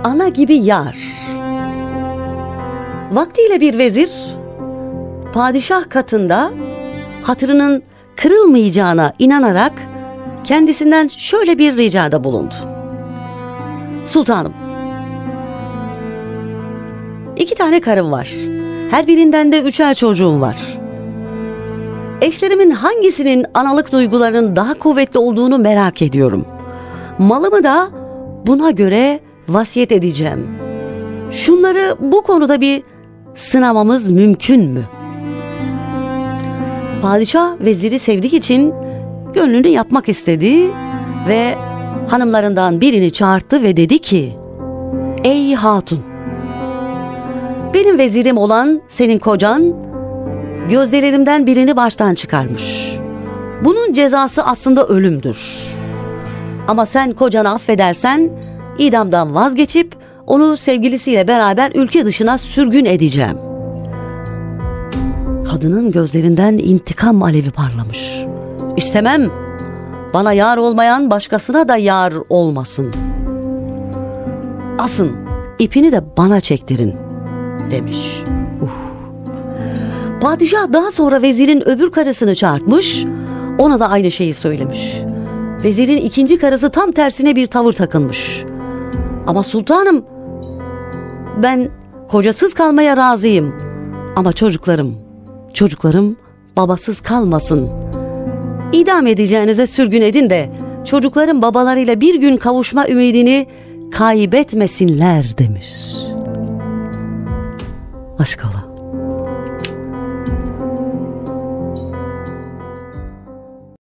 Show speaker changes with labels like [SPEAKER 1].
[SPEAKER 1] ana gibi yar. Vaktiyle bir vezir, padişah katında hatırının kırılmayacağına inanarak kendisinden şöyle bir ricada bulundu. Sultanım, 2 tane karım var. Her birinden de 3'er çocuğum var. Eşlerimin hangisinin analık duygularının daha kuvvetli olduğunu merak ediyorum. Malımı da buna göre vasiyet edeceğim. Şunları bu konuda bir sınamamız mümkün mü? Padişah veziri sevdiği için gönlünü yapmak istedi ve hanımlarından birini çağırttı ve dedi ki: Ey hatun, benim vezirim olan senin kocan gözlerimden birini baştan çıkarmış. Bunun cezası aslında ölümdür. Ama sen kocanı affedersen idamdan vazgeçip onu sevgilisiyle beraber ülke dışına sürgün edeceğim. Kadının gözlerinden intikam alevi parlamış. İstemem. Bana yar olmayan başkasına da yar olmasın. Asın ipini de bana çektirin demiş. Padişah daha sonra vezirin öbür karısını çağırtmış, ona da aynı şeyi söylemiş. Vezirin 2. karısı tam tersine bir tavır takınmış. Ama sultanım, ben kocasız kalmaya razıyım. Ama çocuklarım babasız kalmasın. İdam edeceğinize sürgün edin de çocukların babalarıyla bir gün kavuşma ümidini kaybetmesinler demiş. Aşk ola.